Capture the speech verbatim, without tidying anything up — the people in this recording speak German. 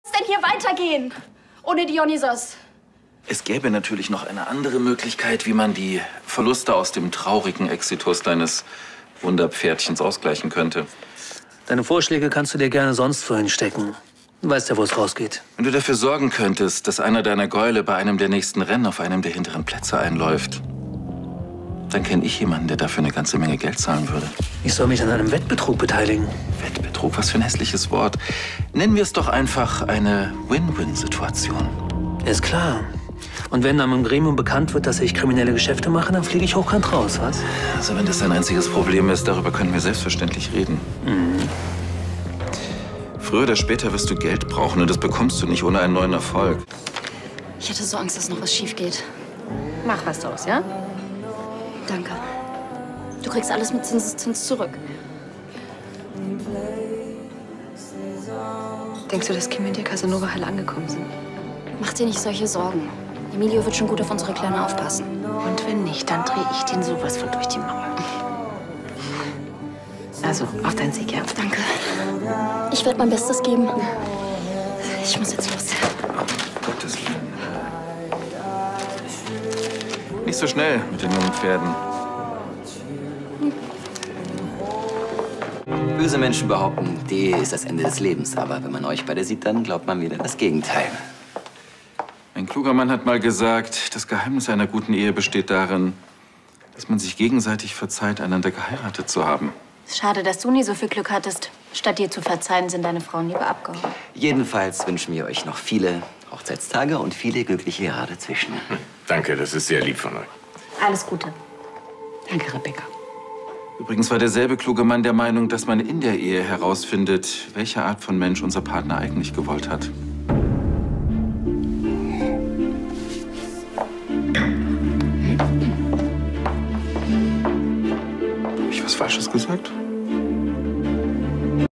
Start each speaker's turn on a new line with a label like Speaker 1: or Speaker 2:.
Speaker 1: Was denn hier weitergehen? Ohne Dionysos.
Speaker 2: Es gäbe natürlich noch eine andere Möglichkeit, wie man die Verluste aus dem traurigen Exitus deines Wunderpferdchens ausgleichen könnte.
Speaker 3: Deine Vorschläge kannst du dir gerne sonst wohin stecken. Du weißt ja, wo es rausgeht.
Speaker 2: Wenn du dafür sorgen könntest, dass einer deiner Gäule bei einem der nächsten Rennen auf einem der hinteren Plätze einläuft, dann kenne ich jemanden, der dafür eine ganze Menge Geld zahlen würde.
Speaker 3: Ich soll mich an einem Wettbetrug beteiligen.
Speaker 2: Wettbetrug? Was für ein hässliches Wort. Nennen wir es doch einfach eine Win-Win-Situation.
Speaker 3: Ist klar. Und wenn dann im Gremium bekannt wird, dass ich kriminelle Geschäfte mache, dann fliege ich hochkant raus, was?
Speaker 2: Also wenn das dein einziges Problem ist, darüber können wir selbstverständlich reden.
Speaker 3: Mhm.
Speaker 2: Früher oder später wirst du Geld brauchen und das bekommst du nicht ohne einen neuen Erfolg.
Speaker 1: Ich hatte so Angst, dass noch was schief geht.
Speaker 4: Mach was draus, ja?
Speaker 1: Danke. Du kriegst alles mit Zinseszins zurück.
Speaker 4: Denkst du, dass Kim und dir Casanova heil angekommen sind?
Speaker 1: Mach dir nicht solche Sorgen. Emilio wird schon gut auf unsere Kleine aufpassen.
Speaker 4: Und wenn nicht, dann drehe ich den sowas von durch die Mauer. Also, auf deinen Sieg, ja?
Speaker 1: Danke. Ich werde mein Bestes geben. Ich muss jetzt los.
Speaker 2: Oh, Gottes Willen. Nicht so schnell mit den jungen Pferden.
Speaker 5: Böse Menschen behaupten, die Ehe ist das Ende des Lebens. Aber wenn man euch beide sieht, dann glaubt man wieder das Gegenteil.
Speaker 2: Ein kluger Mann hat mal gesagt, das Geheimnis einer guten Ehe besteht darin, dass man sich gegenseitig verzeiht, einander geheiratet zu haben.
Speaker 1: Schade, dass du nie so viel Glück hattest. Statt dir zu verzeihen, sind deine Frauen lieber abgehauen.
Speaker 5: Jedenfalls wünschen wir euch noch viele Hochzeitstage und viele glückliche Jahre dazwischen.
Speaker 6: Danke, das ist sehr lieb von euch.
Speaker 1: Alles Gute.
Speaker 4: Danke, Rebecca.
Speaker 2: Übrigens war derselbe kluge Mann der Meinung, dass man in der Ehe herausfindet, welche Art von Mensch unser Partner eigentlich gewollt hat. Habe ich was Falsches gesagt?